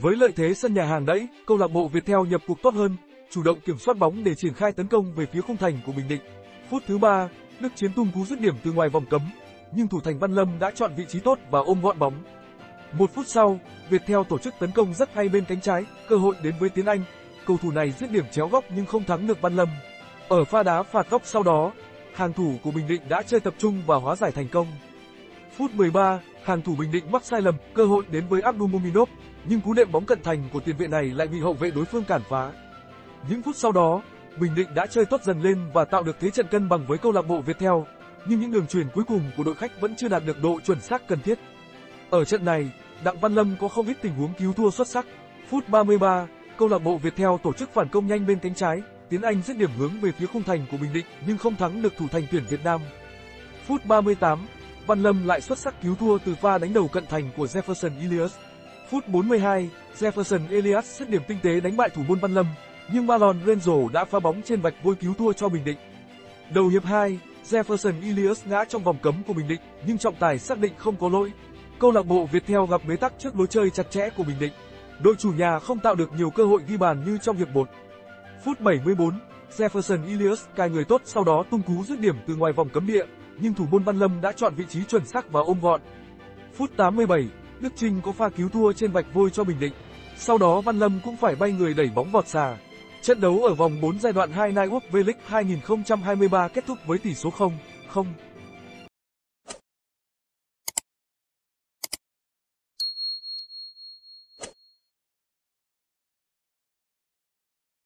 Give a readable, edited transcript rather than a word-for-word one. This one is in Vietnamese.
Với lợi thế sân nhà hàng đẫy, câu lạc bộ Viettel nhập cuộc tốt hơn, chủ động kiểm soát bóng để triển khai tấn công về phía khung thành của Bình Định. Phút thứ 3, Đức Chiến tung cú dứt điểm từ ngoài vòng cấm, nhưng thủ thành Văn Lâm đã chọn vị trí tốt và ôm gọn bóng. 1 phút sau, Viettel tổ chức tấn công rất hay bên cánh trái, cơ hội đến với Tiến Anh. Cầu thủ này dứt điểm chéo góc nhưng không thắng được Văn Lâm. Ở pha đá phạt góc sau đó, hàng thủ của Bình Định đã chơi tập trung và hóa giải thành công. Phút 13, hàng thủ Bình Định mắc sai lầm, cơ hội đến với Abdulmuminov, nhưng cú đệm bóng cận thành của tiền vệ này lại bị hậu vệ đối phương cản phá. Những phút sau đó, Bình Định đã chơi tốt dần lên và tạo được thế trận cân bằng với câu lạc bộ Viettel, nhưng những đường chuyền cuối cùng của đội khách vẫn chưa đạt được độ chuẩn xác cần thiết. Ở trận này, Đặng Văn Lâm có không ít tình huống cứu thua xuất sắc. Phút 33, câu lạc bộ Viettel tổ chức phản công nhanh bên cánh trái, Tiến Anh dứt điểm hướng về phía khung thành của Bình Định nhưng không thắng được thủ thành tuyển Việt Nam. Phút 38, Văn Lâm lại xuất sắc cứu thua từ pha đánh đầu cận thành của Jefferson Elias. Phút 42, Jefferson Elias dứt điểm tinh tế đánh bại thủ môn Văn Lâm, nhưng Marlon Renzo đã phá bóng trên vạch vôi cứu thua cho Bình Định. Đầu hiệp 2, Jefferson Elias ngã trong vòng cấm của Bình Định, nhưng trọng tài xác định không có lỗi. Câu lạc bộ Viettel gặp bế tắc trước lối chơi chặt chẽ của Bình Định. Đội chủ nhà không tạo được nhiều cơ hội ghi bàn như trong hiệp 1. Phút 74, Jefferson Elias cài người tốt sau đó tung cú dứt điểm từ ngoài vòng cấm địa, nhưng thủ môn Văn Lâm đã chọn vị trí chuẩn xác và ôm gọn. Phút 87, Đức Chinh có pha cứu thua trên vạch vôi cho Bình Định. Sau đó Văn Lâm cũng phải bay người đẩy bóng vọt xà. Trận đấu ở vòng 4 giai đoạn 2 Knighthood V-League 2023 kết thúc với tỷ số 0-0.